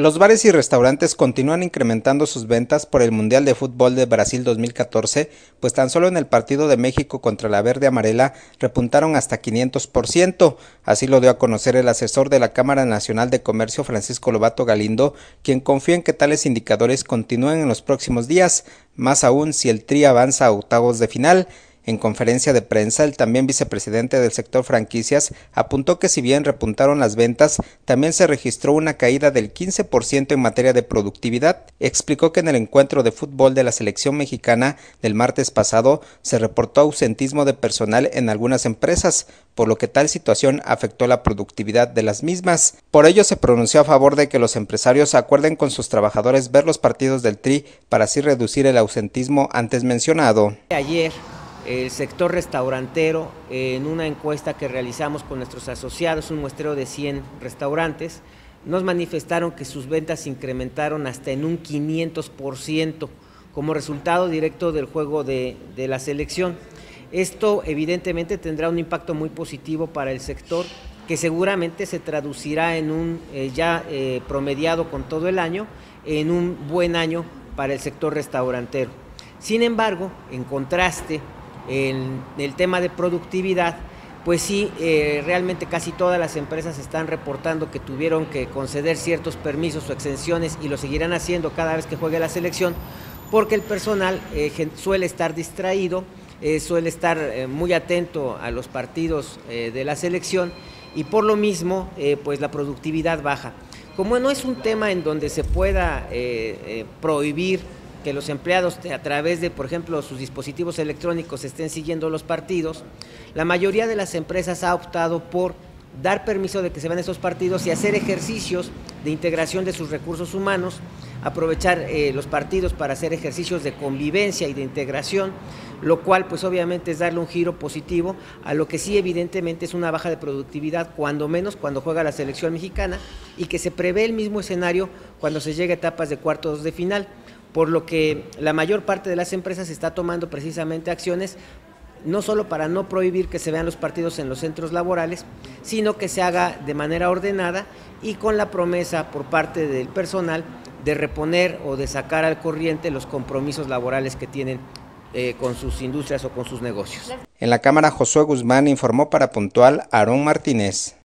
Los bares y restaurantes continúan incrementando sus ventas por el Mundial de Fútbol de Brasil 2014, pues tan solo en el partido de México contra la Verde Amarela repuntaron hasta 500%. Así lo dio a conocer el asesor de la Cámara Nacional de Comercio, Francisco Lobato Galindo, quien confía en que tales indicadores continúen en los próximos días, más aún si el Tri avanza a octavos de final. En conferencia de prensa, el también vicepresidente del sector franquicias apuntó que si bien repuntaron las ventas, también se registró una caída del 15% en materia de productividad. Explicó que en el encuentro de fútbol de la selección mexicana del martes pasado se reportó ausentismo de personal en algunas empresas, por lo que tal situación afectó la productividad de las mismas. Por ello se pronunció a favor de que los empresarios acuerden con sus trabajadores ver los partidos del Tri para así reducir el ausentismo antes mencionado. Ayer el sector restaurantero, en una encuesta que realizamos con nuestros asociados, un muestreo de 100 restaurantes, nos manifestaron que sus ventas incrementaron hasta en un 500% como resultado directo del juego de la selección. Esto evidentemente tendrá un impacto muy positivo para el sector, que seguramente se traducirá en un promediado con todo el año, en un buen año para el sector restaurantero. Sin embargo, en contraste, en el tema de productividad, pues sí, realmente casi todas las empresas están reportando que tuvieron que conceder ciertos permisos o exenciones y lo seguirán haciendo cada vez que juegue la selección, porque el personal suele estar distraído, suele estar muy atento a los partidos de la selección y por lo mismo pues la productividad baja. Como no es un tema en donde se pueda prohibir que los empleados a través de, por ejemplo, sus dispositivos electrónicos estén siguiendo los partidos, la mayoría de las empresas ha optado por dar permiso de que se vean esos partidos y hacer ejercicios de integración de sus recursos humanos, aprovechar los partidos para hacer ejercicios de convivencia y de integración, lo cual pues obviamente es darle un giro positivo a lo que sí evidentemente es una baja de productividad, cuando menos cuando juega la selección mexicana, y que se prevé el mismo escenario cuando se llegue a etapas de cuartos de final, por lo que la mayor parte de las empresas está tomando precisamente acciones no solo para no prohibir que se vean los partidos en los centros laborales, sino que se haga de manera ordenada y con la promesa por parte del personal de reponer o de sacar al corriente los compromisos laborales que tienen con sus industrias o con sus negocios. En la Cámara, Josué Guzmán informó para Puntual Aarón Martínez.